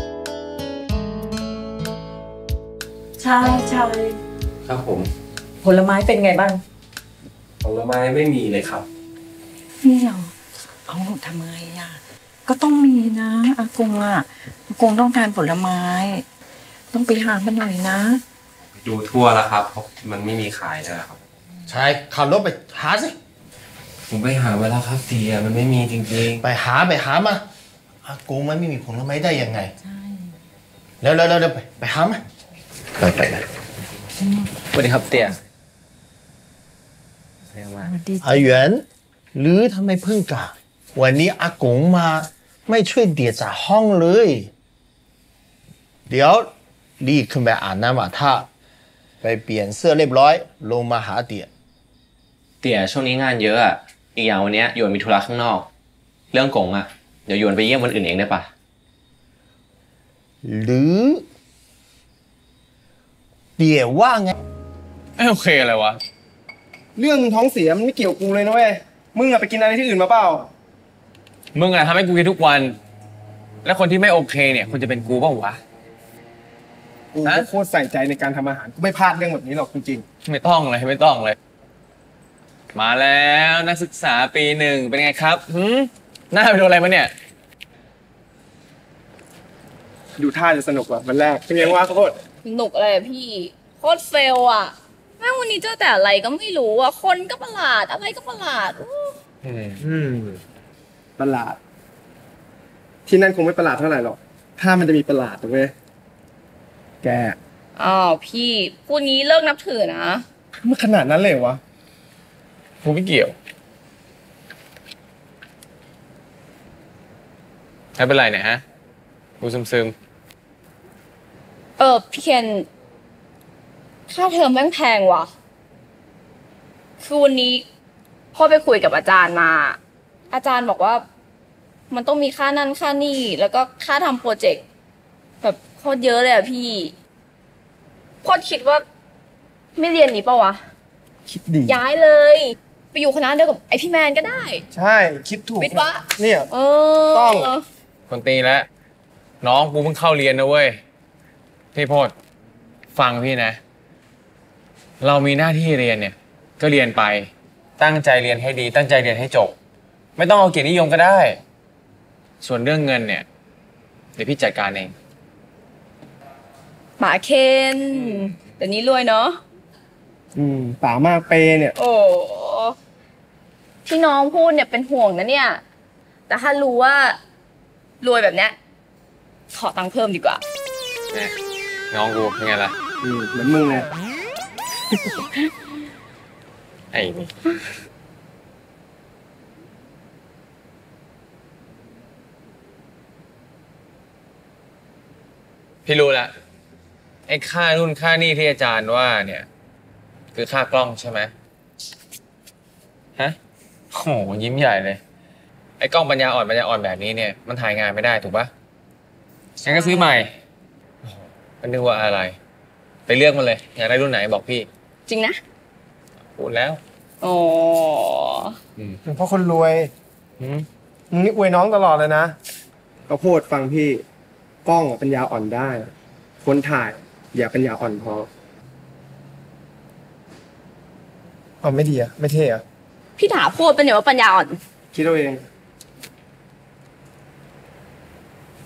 ใช่ใช่ครับผมผลไม้เป็นไงบ้างผลไม้ไม่มีเลยครับนี่เหรอเอาทำไงอ่ะก็ต้องมีนะอากงอ่ะอากงต้องทานผลไม้ ต้องไปหามันหน่อยนะดูทั่วแล้วครับเพราะมันไม่มีขายแล้วครับใช่ขับรถไปหาสิผมไปหาเวลาครับเตียมันไม่มีจริงๆไปหาไปหามาอากงมันไม่มีผลไม้ได้ยังไงใช่แล้วแล้วแล้วไปไปหามาไปไปนะสวัสดีครับเตียอาเหวียนหรือทำไมเพิ่งกลับวันนี้อากงมาไม่ช่วยเดียจากห้องเลยเดี๋ยวรีบขึ้นไปอาบน้ำอาบท่าไปเปลี่ยนเสื้อเรียบร้อยลงมาหาเตียเตียช่วงนี้งานเยอะอ่ะอีกอย่างวันนี้หยวนมีธุระข้างนอกเรื่องกงอ่ะเดี๋ยวหยวนไปเยี่ยมวันอื่นเองได้ปะหรือเตียว่าไงไม่โอเคอะไรวะเรื่องท้องเสียมันไม่เกี่ยวกูเลยนะเว้ยมึงอะไปกินอะไรที่อื่นมาเปล่ามึงอะทำให้กูกินทุกวันแล้วคนที่ไม่โอเคเนี่ยคนจะเป็นกูเปล่าวะกูก็โคตรใส่ใจในการทำอาหารกูไม่พลาดเรื่องแบบนี้หรอกจริงๆไม่ต้องเลยไม่ต้องเลยมาแล้วนักศึกษาปีหนึ่งเป็นไงครับหืมหน้าไปโดนอะไรมาเนี่ยดูท่าจะสนุกว่ะวันแรกเป็นไงวะโคตรสนุกอะไรพี่โคตรเฟลอ่ะแม่วันนี้เจอแต่อะไรก็ไม่รู้อ่ะคนก็ประหลาดอะไรก็ประหลาดอืมประหลาดที่นั่นคงไม่ประหลาดเท่าไหร่หรอกถ้ามันจะมีประหลาดถูกไหมแกอ้าวพี่พูดงี้เลิกนับถือนะมันขนาดนั้นเลยวะกูไม่เกี่ยวไม่เป็นไรเนี่ยฮะกูซึมซึมเออพี่เคนค่าเทอมแม่งแพงว่ะคือวันนี้พ่อไปคุยกับอาจารย์มาอาจารย์บอกว่ามันต้องมีค่านั่นค่านี่แล้วก็ค่าทำโปรเจกต์แบบโคตรเยอะเลยอะพี่พ่อคิดว่าไม่เรียนนี้ปะวะคิดดีย้ายเลยไปอยู่คณะเดียวกับไอพี่แมนก็ได้ใช่คิดถูกวิทย์วะเนี่ยเออต้องคนตีแล้วน้องกูเพิ่งเข้าเรียนนะเว้ยพี่โพดฟังพี่นะเรามีหน้าที่เรียนเนี่ยก็เรียนไปตั้งใจเรียนให้ดีตั้งใจเรียนให้จบไม่ต้องเอาเกียรตินิยมก็ได้ส่วนเรื่องเงินเนี่ยเดี๋ยวพี่จัดการเองหมาเคนแต่นี้รวยเนาะอืมป่ามากเปเนี่ยโอ้ที่น้องพูดเนี่ยเป็นห่วงนะเนี่ยแต่ถ้ารู้ว่ารวยแบบเนี้ยขอตังค์เพิ่มดีกว่าเนี่ยน้องกูเป็นไงล่ะอืมเหมือนมึงเลยไอ้นี่พี่รู้ละไอ้ค่านู่นค่านี่ที่อาจารย์ว่าเนี่ยคือค่ากล้องใช่ไหมฮะโอ้โหยิ้มใหญ่เลยไอ้กล้องปัญญาอ่อนปัญญาอ่อนแบบนี้เนี่ยมันถ่ายงานไม่ได้ถูกปะงั้นก็ซื้อใหม่มันนึกว่าอะไรไปเลือกมันเลยอยากได้รุ่นไหนบอกพี่จริงนะพูดแล้วอ๋อเพราะคนรวยมึงนี่อวยน้องตลอดเลยนะก็พูดฟังพี่กล้องปัญญาอ่อนได้คนถ่ายอย่าปัญญาอ่อนพออ๋อไม่ดีอะไม่เท่อะพี่ถาพูดเป็นอย่างว่าปัญญาอ่อนคิดเอาเอง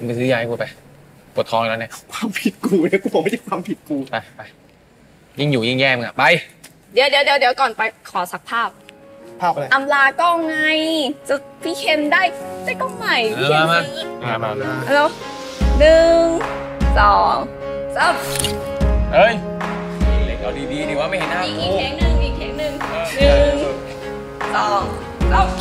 ไปซื้อยาให้กูไปปวดท้องแล้วเนี่ยความผิดกูเนี่ยกูบอกไม่ใช่ความผิดกูไปไปยิ่งอยู่ยิ่งแย่มึงอะไปเดี๋ยวเดี๋ยวเดี๋ยวก่อนไปขอสักภาพภาพอะไรอำลากล้องไงจะพี่เคนได้ได้กล้องใหม่พี่เคนมาซื้อมามามาแล้วหนึ่งสองสามเฮ้ยเล็กเอาดีๆดีว่าไม่เห็นหน้ากูอีกเทคหนึ่งอีกเทคหนึ่งหนึ่งสองสาม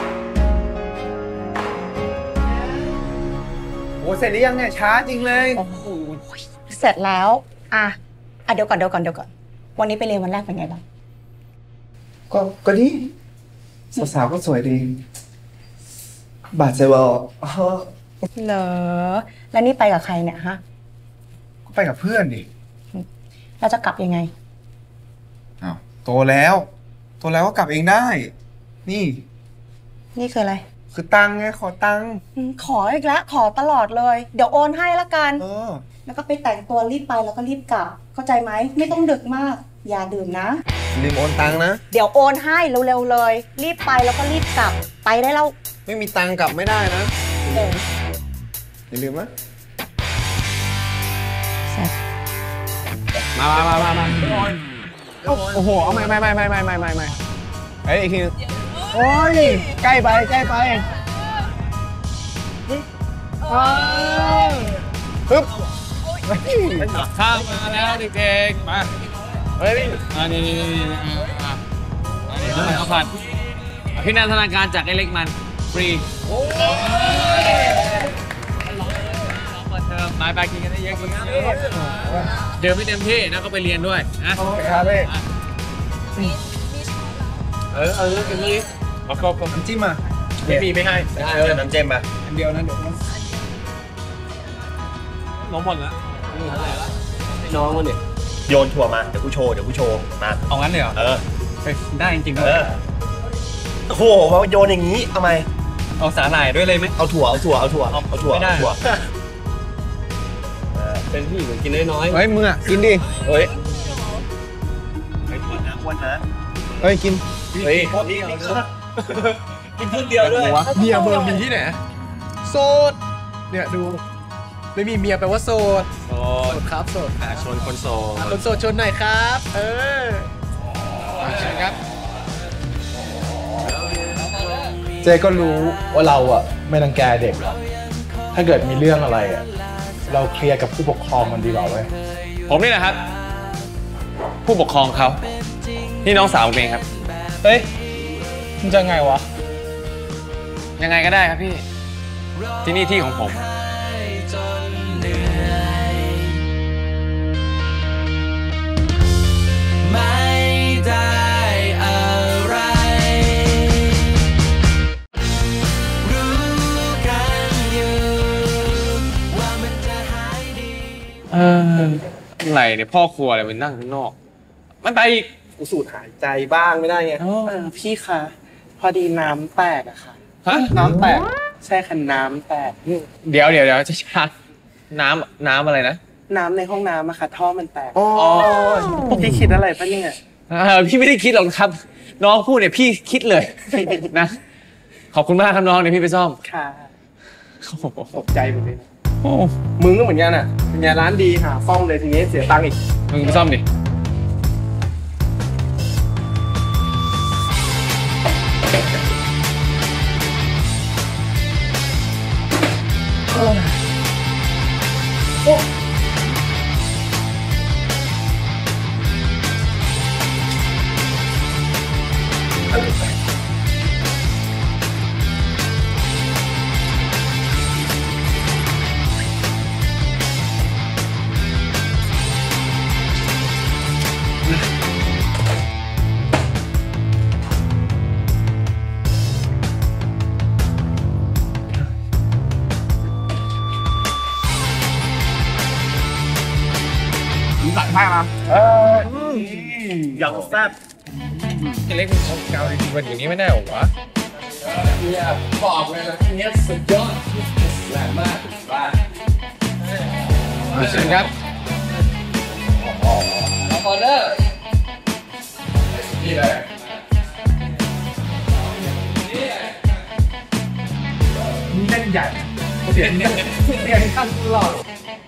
โอ้เสร็จหรือยังเนี่ยช้าจริงเลยโอ้โหเสร็จแล้วอ่ะอ่ะเดี๋ยวก่อนเดี๋ยวก่อนเดี๋ยวก่อนวันนี้ไปเรียนวันแรกเป็นไงบ้างก็ก็ดีสาวๆก็สวยดีบาดเจ็บเหรอเหรอแล้วนี่ไปกับใครเนี่ยฮะก็ไปกับเพื่อนดิเราจะกลับยังไงอ้าวโตแล้วโตแล้วก็กลับเองได้นี่นี่คืออะไรคือตังค์ไงขอตังค์ขออีกแล้วขอตลอดเลยเดี๋ยวโอนให้ละกันเออแล้วก็ไปแต่งตัวรีบไปแล้วก็รีบกลับเข้าใจไหมไม่ต้องดึกมากอย่าดื่มนะลืมโอนตังค์นะเดี๋ยวโอนให้เร็วๆเลยรีบไปแล้วก็รีบกลับไปได้แล้วไม่มีตังค์กลับไม่ได้นะอย่าลืมนะมามามามาโอ้โหเอาไม่ไม่ไม่ไม่ไม่ไม่ไม่ไม่เฮ้ยอีกทีโอ้ยใกล้ไปใกล้ไปปึ๊บข้างมาแล้วเด็กๆมาเฮ้ยอันนี้นี่นี่อ่าอันนี้ข้าวผัดพี่นันทนาการจากไอ้เล็กมันฟรีโอ้ยเปิดเทอมมาไปกินกันได้เยอะกินเยอะเดินไม่เต็มที่นะก็ไปเรียนด้วยนะครับพี่เออเออกินนี่เอาก็น้ำจิ้มมาไม่มีไม่ให้ได้เลยน้ำจิ้มมาอันเดียวนะเดี๋ยวน้องหมดแล้วน้องมันเนี่ยโยนถั่วมาเดี๋ยวกูโชว์เดี๋ยวกูโชว์มาเอางั้นเลยเหรอเออได้จริงๆเออโอ้โหเขาโยนอย่างนี้ทำไมเอาสาหร่ายด้วยเลยไหมเอาถั่วเอาถั่วเอาถั่วเอาถั่วไม่ได้ถั่วเป็นพี่เหมือนกินน้อยๆเฮ้ยมึงอ่ะกินดิเฮ้ยไอ้ถั่วนะอ้วนนะเฮ้ยกินเฮ้ยนี่กินเพื่อนเดียวด้วยเมียเบอร์มีที่ไหนโสดเนี่ยดูไม่มีเมียแปลว่าโสดโสดครับโสดชนคนโสดคนโสดชนหน่อยครับเออเชิญครับเจ๊ก็รู้ว่าเราอ่ะไม่รังแกเด็กหรอกถ้าเกิดมีเรื่องอะไรอ่ะเราเคลียร์กับผู้ปกครองมันดีกว่าเว้ยผมนี่แหละครับผู้ปกครองเขานี่น้องสาวผมเองครับเฮ้ยมึงจะไงวะยังไงก็ได้ครับพี่ที่นี่ที่ของผมไม่ได้อะไรรู้กันอยู่ว่ามันจะหายดีเออไหนเนี่ยพ่อครัวอะไรมันนั่งข้างนอกมันไปอีกกูสูดหายใจบ้างไม่ได้ไงเออพี่คะพอดีน้ำแตกอะค่ะฮะน้ำแตกใช่ค่ะน้ำแตกเดี๋ยวเดี๋ยวเดี๋ยวจะชักน้ำน้ำอะไรนะน้ำในห้องน้ำอะค่ะท่อมันแตกอ๋อพี่คิดอะไรปะเนี่ยพี่ไม่ได้คิดหรอกครับน้องพูดเนี่ยพี่คิดเลยนะขอบคุณมากครับน้องเดี๋ยวพี่ไปซ่อมค่ะตกใจหมดเลยมึงก็เหมือนกันอ่ะเป็นไงร้านดีหาซ่อมเลยทีนี้เสียตังค์อีกมึงไปซ่อมดิโอ้ใส่ไพ่มาเออยังแซ่บเล็กมันเอาเกาจริงๆวันอย่างนี้ไม่แน่หรอวะเนี่ยบอกเลยนะทีนี้สุดยอดแรงมากว่าเชิญครับเอาออเดอร์นี่เลยนี่เล่นใหญ่เสียงเสียงขั้นตลอด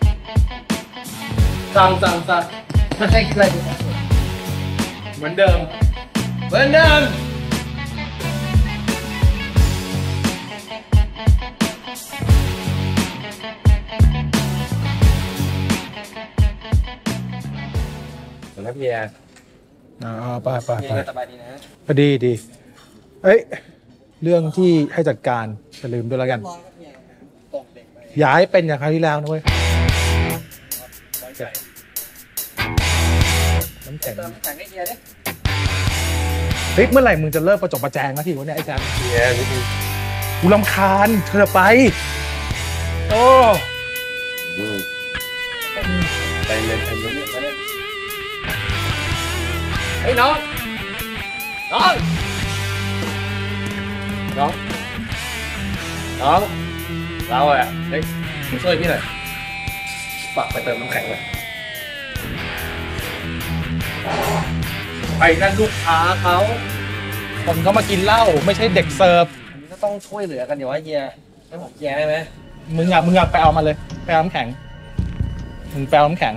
สั่งสั่งสั่งไม่ใช่คิดอะไรเหมือนเดิมเหมือนเดิมแล้วพี่แอร์อ่าไปไปไปสบายดีนะพอดีดีเอ้ยเรื่องที่ให้จัดการจะลืมด้วยแล้วกันอย่าให้เป็นอย่างคราวที่แล้วนะเว้ยน้ำแข็งน้ำแข็งให้เฮียดิเฮ้ยเมื่อไหร่มึงจะเลิกประจบประแจงนะทีวะเนี่ยไอ้แซมเฮียกูรำคาญเธอไปโอ้ไปเล่นไปเล่นไปเล่นเฮ้ยน้องน้องน้องน้องเราอ่ะเฮ้ยมาช่วยพี่หน่อยฝากไปเติมน้ำแข็งเลยไอ้นั่นลูกค้าเขาคนเขามากินเหล้าไม่ใช่เด็กเสิร์ฟก็ต้องช่วยเหลือกันอยู่ว่าเฮียให้ผมแย่ไหมมึงอยากมึงอยากไปเอามาเลยไปเอาน้ำแข็งมึงไปเอาน้ำแข็ง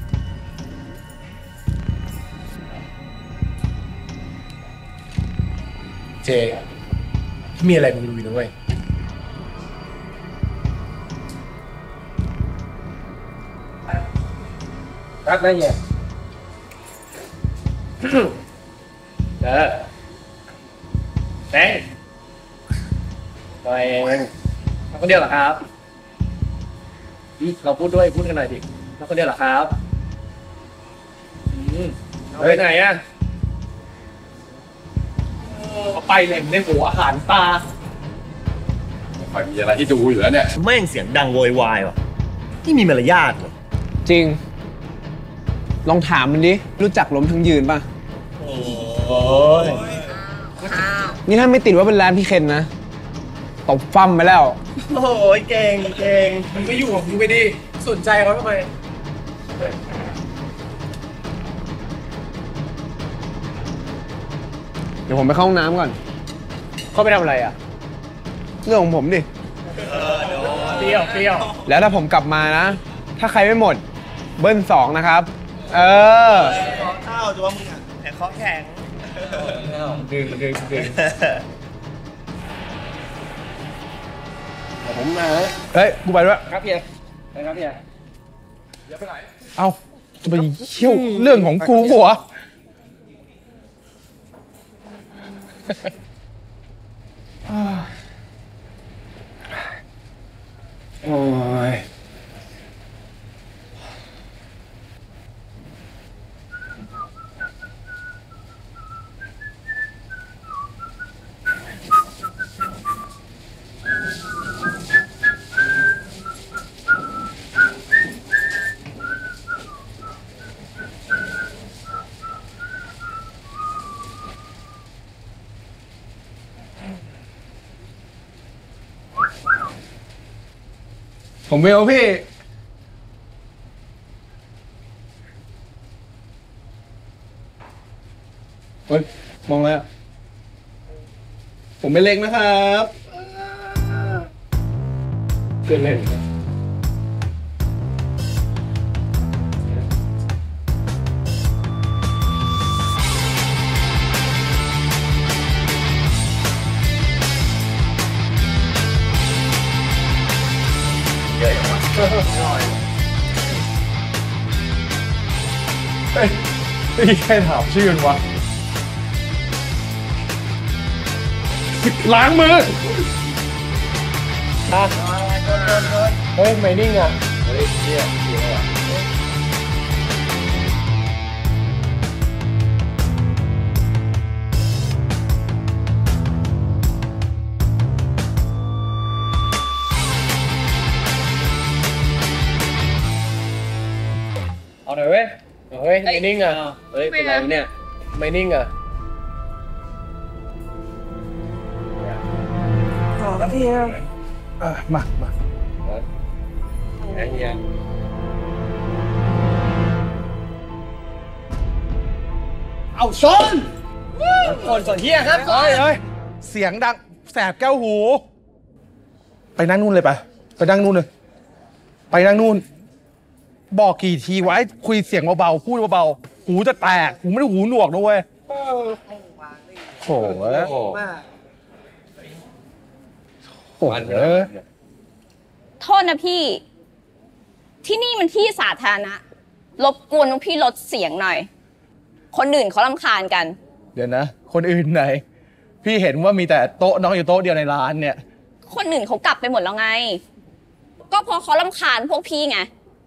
เจมีอะไรมึงลุยด้วยรักนะเฮียเด้อเต้งตัวเองเราคนเดียวเหรอครับเราพูดด้วยพูดกันหน่อยดิเราคนเดียวเหรอครับเราไปไหนอ่ะเขาไปเลยในหัวอาหารปลาคอยมีอะไรที่ดูอยู่แล้วเนี่ยแม่งเสียงดังโวยวายว่ะนี่มีมารยาทเหรอจริงลองถามมันดิรู้จักล้มทั้งยืนป่ะโอ้ยนี่ถ้าไม่ติดว่าเป็นร้านพี่เคนนะตบฟั่มไปแล้วโอ้ยเก่งเก่งมึงก็อยู่ของมึงไปดิสนใจเขาทำไมเดี๋ยวผมไปเข้าห้องน้ำก่อนเขาไปทำอะไรอ่ะเรื่องของผมดิเปรี้ยวเปรี้ยวแล้วถ้าผมกลับมานะถ้าใครไม่หมดเบิ้ลสองนะครับเออข้าวจะว่ามึงอ่ะแข็งข้อแข็งดึงดึงดึงผมมาเฮ้ยกูไปด้วยครับพี่ไปครับพี่อย่าไปไหนเอ้าจะไปเชี่ยวเรื่องของกูหัวโอ้ยผมเวลพี่เฮ้ยมองแล้วผมไม่เล็กนะครับเกินเล่นเยอะอย่างวะอร่อยเฮ้ยนี่แค่ถามชื่อมันวะล้างมืออ่ะเฮ้ยไม่นิ่งอ่ะเฮ้ยเชี่ยเชี่ยอ่ะเอาหน่อยเว้ยเฮ้ยไม่นิ่งอ่ะเฮ้ยเป็นไรเนี่ยไม่นิ่งอ่ะขอแล้วพี่เออมามาไอ้เหี้ยเอาชนคนส่วนเหี้ยครับเฮ้ยเฮ้ยเสียงดังแสบแก้วหูไปนั่งนู่นเลยไปไปนั่งนู่นเลยไปนั่งนู่นบอกกี่ทีไว้คุยเสียงเบาๆพูดเบาๆหูจะแตกหูไม่ได้หูหนวกนะเว้ยโถ่เอ้ยโถ่เอ้ยโทษนะพี่ ที่นี่มันที่สาธารณะรบกวนพี่ลดเสียงหน่อย คนอื่นเขารำคาญกันเดี๋ยวนะคนอื่นไหนพี่เห็นว่ามีแต่โต๊ะน้องอยู่โต๊ะเดียวในร้านเนี่ยคนอื่นเขากลับไปหมดแล้วไง ก็เพราะเขารำคาญพวกพี่ไง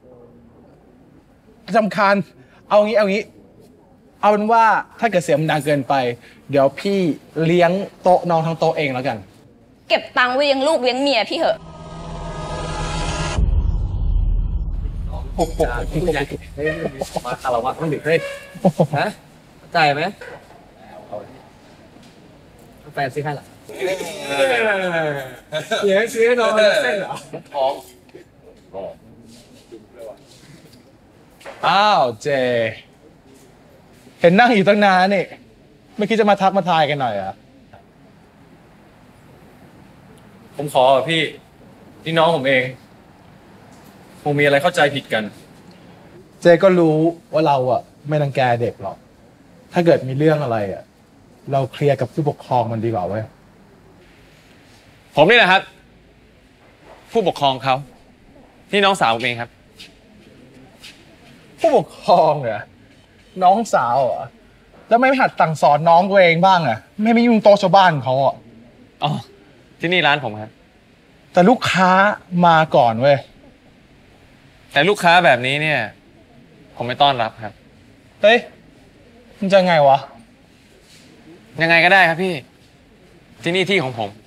สำคัญเอางี้เอางี้เอาเป็นว่าถ้าเกิดเสียงมันดังเกินไปเดี๋ยวพี่เลี้ยงโต๊ะน้องทั้งโต๊ะเองแล้วกันเก็บตังค์ไว้เลี้ยงลูกเลี้ยงเมียพี่เหอะโอ้โหมาคารวะต้องดึกเฮ้ยฮะใจไหมแฟนซื้อให้หรอเดี๋ยวซื้อให้น้องเส้นเหรอท้องอ้าวเจเห็นนั่งอยู่ตั้งนานนี่ไม่คิดจะมาทักมาทายกันหน่อยเหรอผมขออ่ะพี่นี่น้องผมเองคงมีอะไรเข้าใจผิดกันเจก็รู้ว่าเราอ่ะไม่รังแกเด็กหรอกถ้าเกิดมีเรื่องอะไรอ่ะเราเคลียร์กับผู้ปกครองมันดีกว่าเว้ยผมนี่แหละครับผู้ปกครองเขานี่น้องสาวผมเองครับผู้ปกครองเหรอน้องสาวเหรอแล้วไม่หัดสั่งสอนน้องตัวเองบ้างอ่ะไม่ไม่ยุ่งโต๊ะชาวบ้านเขาอ่ะอ๋อที่นี่ร้านผมครับแต่ลูกค้ามาก่อนเว้ยแต่ลูกค้าแบบนี้เนี่ยผมไม่ต้อนรับครับเฮ้ยมันจะไงวะยังไงก็ได้ครับพี่ที่นี่ที่ของผม